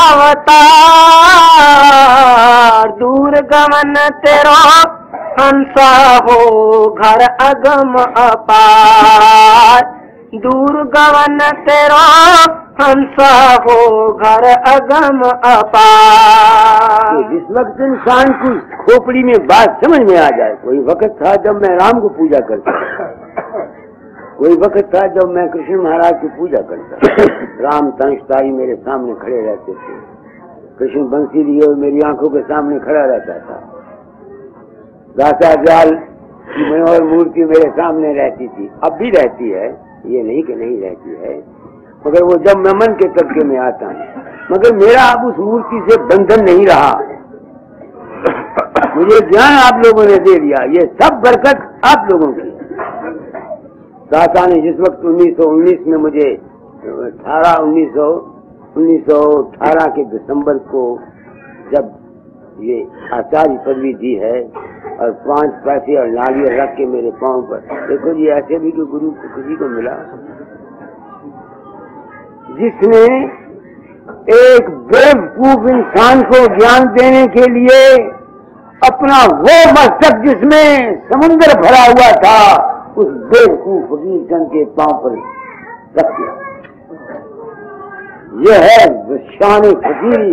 अवतार। दूर गमन तेरा हंसा हो घर अगम अपार। दूर गवन तेरा हंसा हो घर अगम अपार। जिस वक्त इंसान की खोपड़ी में बात समझ में आ जाए, कोई वक्त था जब मैं राम को पूजा करता, कोई वक्त था जब मैं कृष्ण महाराज की पूजा करता। राम तंशताई मेरे सामने खड़े रहते थे, कृष्ण बंसी लिए मेरी आंखों के सामने खड़ा रहता था। दाता जाल की मनोहर मूर्ति मेरे सामने रहती थी, अब भी रहती है, ये नहीं कि नहीं रहती है, मगर वो जब मैं मन के तबके में आता हूँ, मगर मेरा अब उस मूर्ति से बंधन नहीं रहा। मुझे ज्ञान आप लोगों ने दे दिया, ये सब बरकत आप लोगों की। दाता ने जिस वक्त 1919 में मुझे 1918 के दिसंबर को जब ये आचार्य पदवी दी है और 5 पैसे और नारियल रख के मेरे पांव पर, देखो जी ऐसे भी तो गुरु को किसी को मिला जिसने एक बेवकूफ इंसान को ज्ञान देने के लिए अपना वो मस्तक जिसमें समुद्र भरा हुआ था उस बेवकूफ फकीर चंद के पांव पर रख दिया। यह है शान फकीरी।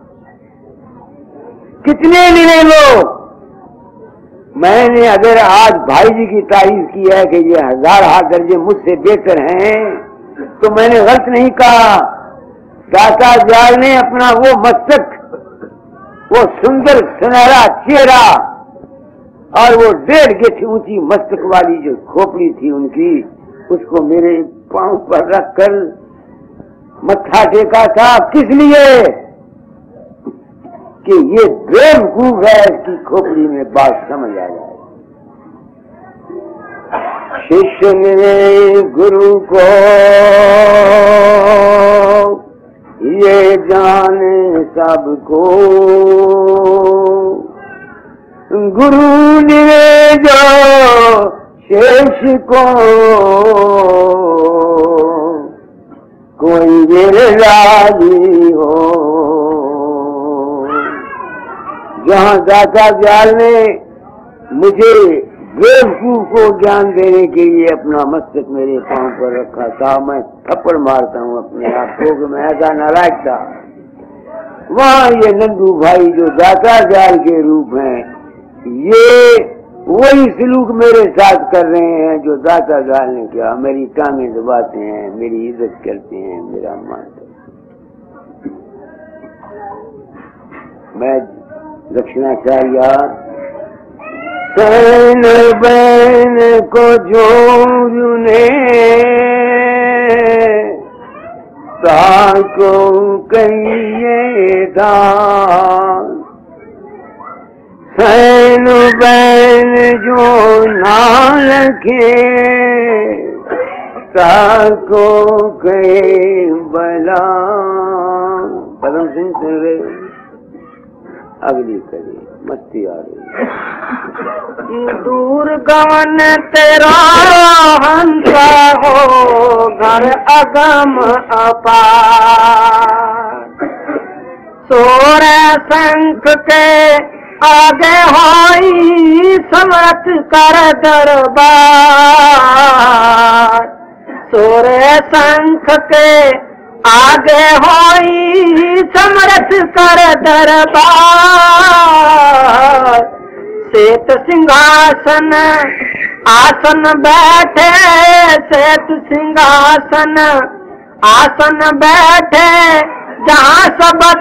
कितने मिले लोग। मैंने अगर आज भाई जी की तारीफ की है कि ये 1000 दर्जे मुझसे बेहतर हैं, तो मैंने गलत नहीं कहा। दाता जाल ने अपना वो मस्तक, वो सुंदर सुनहरा चेहरा और वो 1.5 गिठ ऊंची मस्तक वाली जो खोपड़ी थी उनकी, उसको मेरे पांव पर रखकर मत्था टेका था किस लिए कि ये बेवकूफ है, इसकी खोपड़ी में बात समझ आ जाए। शिष्य ने गुरु को ये जाने सबको, गुरु ने जो शेष को कोई मेरे राजी हो। जहाँ दाता दयाल ने मुझे बेवकूफ को ज्ञान देने के लिए अपना मस्तक मेरे पांव पर रखा था, मैं थप्पड़ मारता हूँ अपने आप को कि मैं ऐसा नालायक था। वहाँ ये नंदू भाई जो दाता दयाल के रूप हैं, ये वही सलूक मेरे साथ कर रहे हैं जो दाता दयाल ने किया। मेरी टांगें दबाते हैं, मेरी इज्जत करते हैं, मेरा मानते हैं। मैं दक्षिणाचार्य सैन बैन को जोरू ने ताको कहिए दान, सैन बैन जो ना रखे ताको कहे बला। पदम सिंह सुन रहे, अगली करिए, मस्ती आ रही। दूर गवन तेरा हंसा हो घर अगम अपार, सोरे शंख के आगे होई समरथ कर दरबार, सोरे शंख के आगे होई समरथ कर दरबार। श्वेत सिंहासन आसन बैठे, श्वेत सिंहासन आसन बैठे जहाँ सबत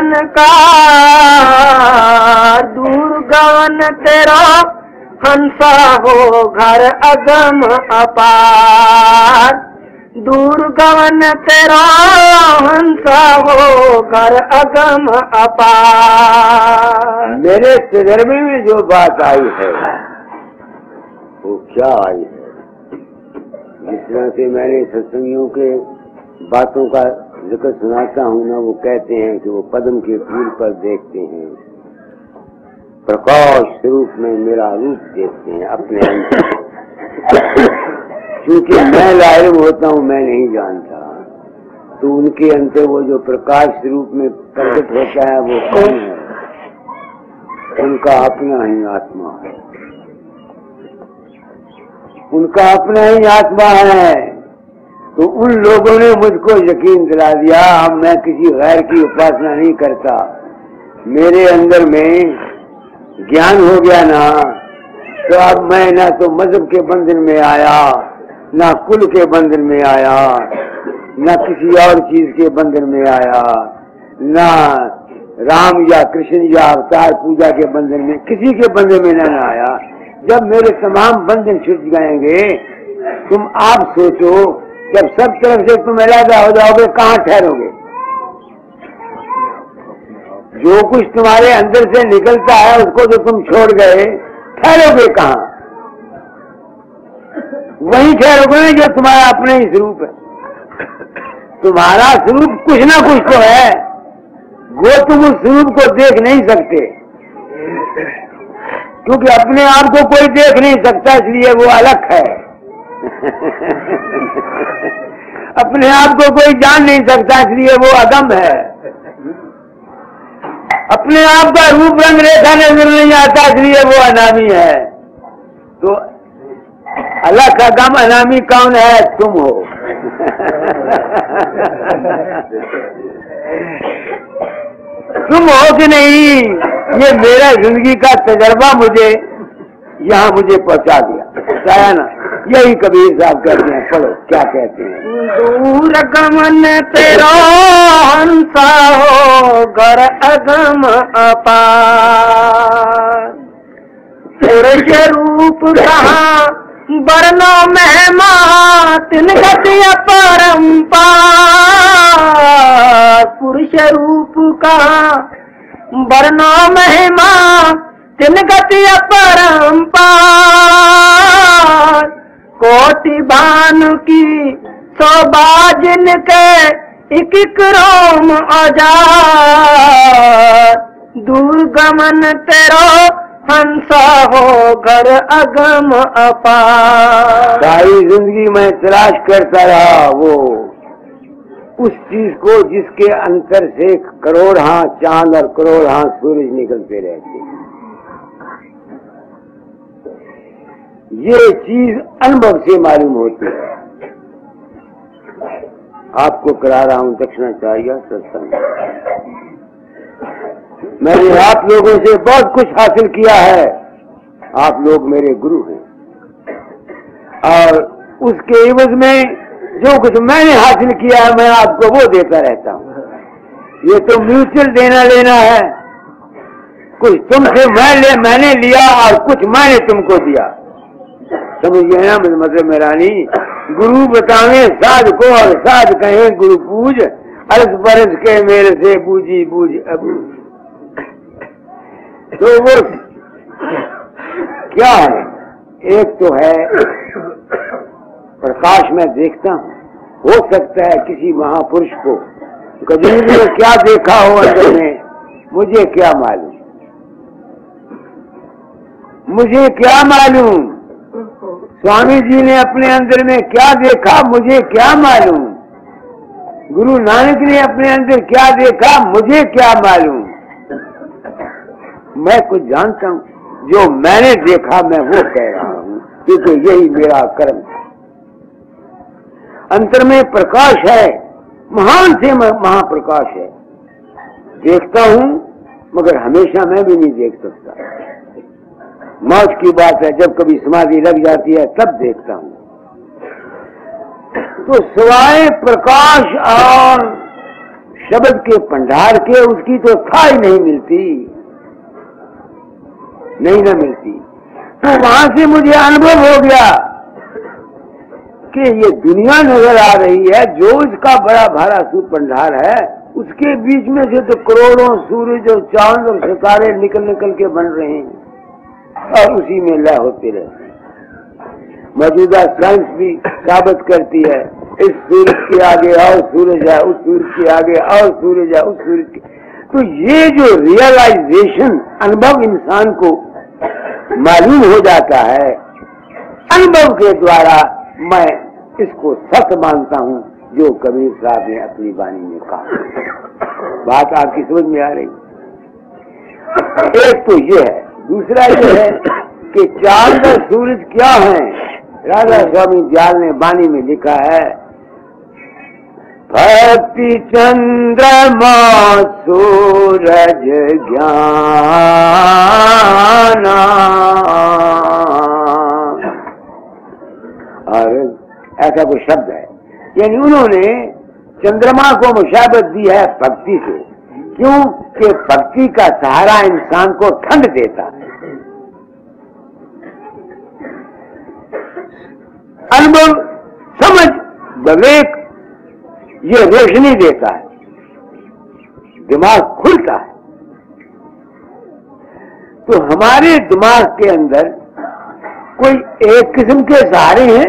झनकार। दूर गवन तेरा हंसा हो घर अगम अपार, दूर गवन तेरा हंसा हो घर अगम अपार। मेरे तजर्बे में जो बात आई है वो क्या आई है? जिस तरह से मैंने सत्संगियों के बातों का जिक्र सुनाता हूँ ना, वो कहते हैं कि वो पद्म के फूल पर देखते हैं, प्रकाश स्वरूप में मेरा रूप देखते हैं अपने अंदर। क्योंकि मैं लाइम होता हूँ, मैं नहीं जानता, तो उनके अंदर वो जो प्रकाश रूप में प्रकट होता है वो कौन है? उनका अपना ही आत्मा है, उनका अपना ही आत्मा है। तो उन लोगों ने मुझको यकीन दिला दिया। अब मैं किसी गैर की उपासना नहीं करता, मेरे अंदर में ज्ञान हो गया ना, तो अब मैं ना तो मजहब के बंधन में आया, ना कुल के बंधन में आया, ना किसी और चीज के बंधन में आया, ना राम या कृष्ण या अवतार पूजा के बंधन में, किसी के बंधन में ना आया। जब मेरे तमाम बंधन छूट जाएंगे, तुम आप सोचो, जब सब तरफ से तुम अलग हो जाओगे, कहाँ ठहरोगे? जो कुछ तुम्हारे अंदर से निकलता है उसको तो तुम छोड़ गए, ठहरोगे कहाँ? वही ठहरोगे जो तुम्हारा अपना ही स्वरूप है। तुम्हारा स्वरूप कुछ ना कुछ तो है, वो तुम उस स्वरूप को देख नहीं सकते, क्योंकि अपने आप को कोई देख नहीं सकता, इसलिए वो अलग है। अपने आप को कोई जान नहीं सकता, इसलिए वो अगम है। अपने आप का रूप रंग रेखा नजर नहीं आता, इसलिए वो अनामी है। तो अलग अगम अनामी कौन है? तुम हो। तुम हो कि नहीं? ये मेरा जिंदगी का तजर्बा मुझे यहाँ मुझे पहुँचा दिया, बताया ना। यही कबीर साहब कहते हैं, पढ़ो क्या कहते हैं। दूर गमन तेरा हंसा हो घर अगम अपार, पुरुष रूप कहाँ बरनो महिमा तिन गति अपरंपार। पुरुष रूप का वर्णो महिमा तिन गति अपरंपार। कोटि भानु की शोभा जिनके एक एक रोम औजार। दूर गमन तेरो हंसा हो घर अगम अपार। सारी जिंदगी मैं तलाश करता रहा वो उस चीज को जिसके अंतर से करोड़ हाथ चांद और करोड़ हाथ सूरज निकलते रहते। ये चीज अनुभव से मालूम होती है। आपको करा रहा हूं दक्षिणाचार्य सत्संग। मैंने आप लोगों से बहुत कुछ हासिल किया है। आप लोग मेरे गुरु हैं और उसके एवज में जो कुछ मैंने हासिल किया है मैं आपको वो देता रहता हूँ। ये तो म्यूचुअल देना लेना है। कुछ तुमसे मैंने लिया और कुछ मैंने तुमको दिया। समझिए ना मतलब मेरा नहीं। गुरु बतावे साध को और साध कहे गुरु पूज। अर्ज बरस के मेरे से बूझी बूझ अबूझ। तो वो क्या है? एक तो है प्रकाश में देखता हूँ। हो सकता है किसी महापुरुष को कभी भी क्या देखा हो अंदर में, मुझे क्या मालूम। मुझे क्या मालूम स्वामी जी ने अपने अंदर में क्या देखा, मुझे क्या मालूम। गुरु नानक ने अपने अंदर क्या देखा, मुझे क्या मालूम। मैं कुछ जानता हूँ, जो मैंने देखा मैं वो कह रहा हूँ, क्योंकि यही मेरा कर्म है। अंतर में प्रकाश है, महान से महाप्रकाश है। देखता हूँ मगर हमेशा मैं भी नहीं देख सकता। मौत की बात है, जब कभी समाधि लग जाती है तब देखता हूँ। तो सिवाय प्रकाश और शब्द के भंडार के उसकी तो था ही नहीं मिलती, नहीं ना मिलती। तो वहां से मुझे अनुभव हो गया कि ये दुनिया नजर आ रही है, जो इसका बड़ा भारा सूत भंडार है, उसके बीच में से तो करोड़ों सूरज और चांद और सितारे निकल निकल के बन रहे हैं और उसी में लय होते रहते हैं। मौजूदा साइंस भी साबित करती है, इस सूरज के आगे और सूरज है, उस सूरज के आगे और सूरज है, उस सूरज के। तो ये जो रियलाइजेशन अनुभव इंसान को मालूम हो जाता है, अनुभव के द्वारा मैं इसको सत्य मानता हूँ जो कबीर साहब ने अपनी वाणी में कहा। बात आपकी समझ में आ रही? एक तो ये है। दूसरा ये है कि चांद और सूरज क्या है। राधा स्वामी दयाल ने वाणी में लिखा है, भक्ति चंद्रमा सूरज ज्ञान। और ऐसा कोई शब्द है, यानी उन्होंने चंद्रमा को मुशाबत दी है भक्ति से। क्यों कि भक्ति का सहारा इंसान को ठंड देता है, अनुभव समझ विवेक ये रोशनी देता है, दिमाग खुलता है। तो हमारे दिमाग के अंदर कोई एक किस्म के सहारे हैं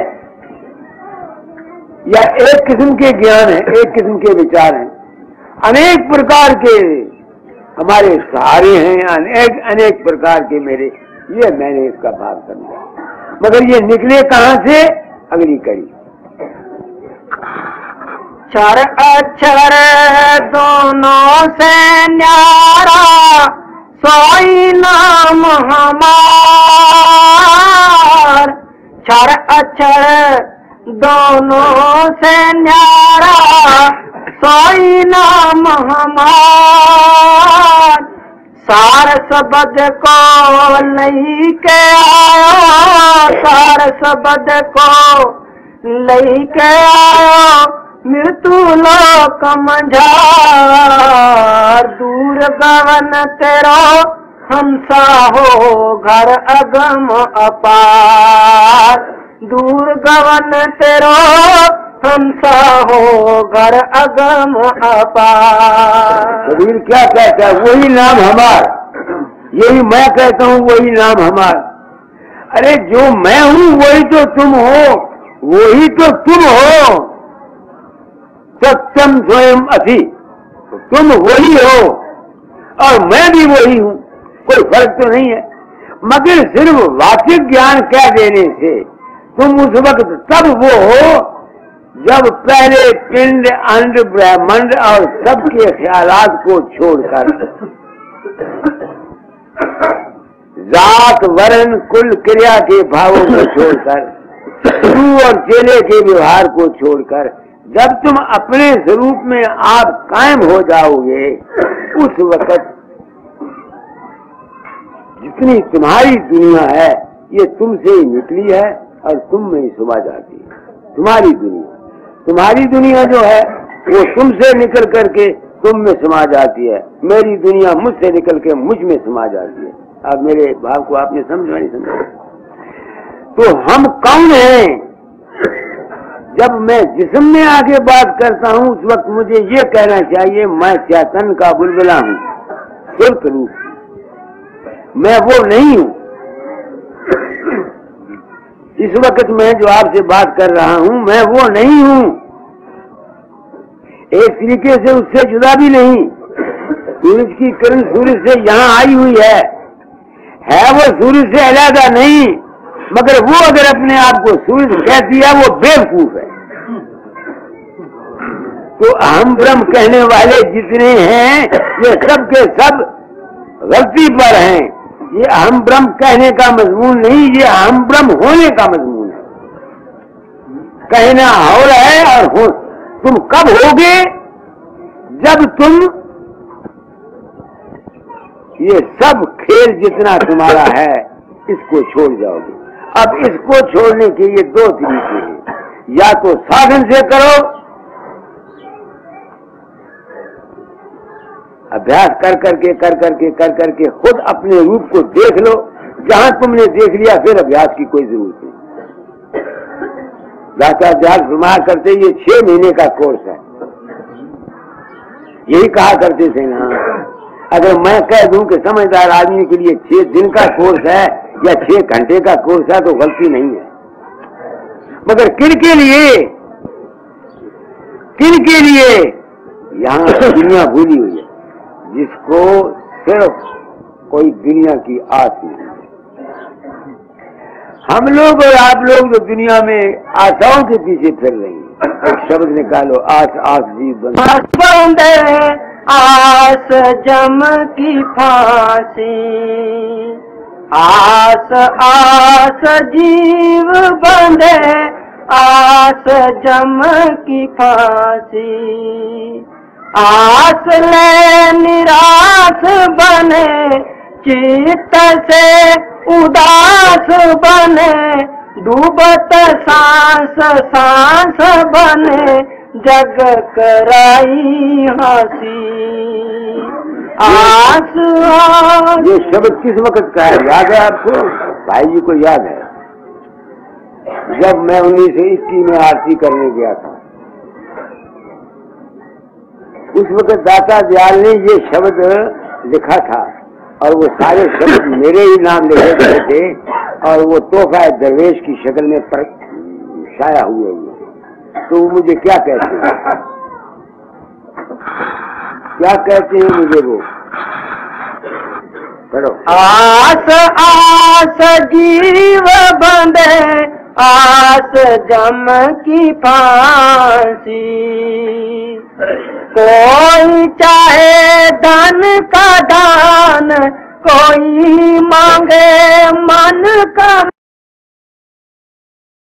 या एक किस्म के ज्ञान है, एक किस्म के विचार हैं। अनेक प्रकार के हमारे सहारे हैं, अनेक प्रकार के मेरे, ये मैंने इसका भाग समझा। मगर ये निकले कहां से? अगली कड़ी। चार अक्षर दोनों से न्यारा, सोई नाम हमार। चार अक्षर दोनों से न्यारा, सोई नाम हमार। सार शब्द को लई के आयो, सार शब्द को लई के आयो, मृत्यु लोक मंझार। दूर गवन तेरो हंसा हो घर अगम अपार। दूर गवन तेरो हंसा हो घर अगम अपार। कबीर क्या कहता है? वही नाम हमार, यही मैं कहता हूँ, वही नाम हमार। अरे जो मैं हूँ वही तो तुम हो, वही तो तुम हो। सत्यम स्वयं अति, तुम वही हो और मैं भी वही हूँ, कोई फर्क तो नहीं है। मगर सिर्फ वाचिक ज्ञान कह देने से तुम उस वक्त तब वो हो जब पहले पिंड अंड ब्रह्मांड और सबके ख्यालात को छोड़कर, जात वर्ण कुल क्रिया के भावों को छोड़कर, गुरु और चेले के व्यवहार को छोड़कर, जब तुम अपने स्वरूप में आप कायम हो जाओगे, उस वक्त जितनी तुम्हारी दुनिया है ये तुमसे ही निकली है और तुम में ही समा जाती है। तुम्हारी दुनिया जो है वो तुमसे निकल करके तुम में समा जाती है। मेरी दुनिया मुझसे निकल के मुझ में समा जाती है। अब मेरे भाव को आपने समझा नहीं समझा? तो हम कौन हैं? जब मैं जिस्म में आगे बात करता हूँ उस वक्त मुझे ये कहना चाहिए मैं चैतन्य का बुलबुला हूँ, शुल्क रूप, मैं वो नहीं हूँ। इस वक्त मैं जो आपसे बात कर रहा हूँ मैं वो नहीं हूँ, एक तरीके से उससे जुदा भी नहीं। सूरज की किरण सूर्य से यहाँ आई हुई है वो सूर्य से अलग नहीं, मगर वो अगर अपने आप को सूरज कहती है वो बेवकूफ है। तो अहम ब्रह्म कहने वाले जितने हैं ये सब के सब गलती पर हैं। ये अहम ब्रह्म कहने का मजमून नहीं, ये अहम ब्रह्म होने का मजमून है। कहना हो रहा है और हो, तुम कब होगे? जब तुम ये सब खेल जितना तुम्हारा है इसको छोड़ जाओगे। अब इसको छोड़ने के ये दो तरीके हैं, या तो साधन से करो, अभ्यास कर करके खुद अपने रूप को देख लो। जहां तुमने देख लिया फिर अभ्यास की कोई जरूरत नहीं। दाताध्याय फरमाया करते ये 6 महीने का कोर्स है, यही कहा करते थे ना। अगर मैं कह दूं कि समझदार आदमी के लिए 6 दिन का कोर्स है या 6 घंटे का कोर्स है तो गलती नहीं है। मगर किनके लिए यहाँ दुनिया भूली हुई है, जिसको सिर्फ कोई दुनिया की आस नहीं है। हम लोग और आप लोग जो दुनिया में आशाओं के पीछे फिर रहे हैं। एक शब्द निकालो, आस आस जीव बंदे, आस जम की फांसी, आस आस जीव बंदे, आस जम की फांसी, आस ले निराश बने, चित्त से उदास बने, डूबत सांस सांस बने, जग कराई हंसी। आस ये शब्द किस वक्त का है, याद है आपको? भाई जी को याद है, जब मैं 1921 में आरती करने गया था, उस वक्त दाता दयाल ने ये शब्द लिखा था और वो सारे शब्द मेरे ही नाम लिखे गए थे और वो तोहफा दरवेश की शक्ल में शाया हुए हैं। तो वो मुझे क्या कहते हैं मुझे वो पढ़ो। आस आस जीव बंधे, आस जम की फांसी, कोई चाहे धन का दान, कोई मांगे मन का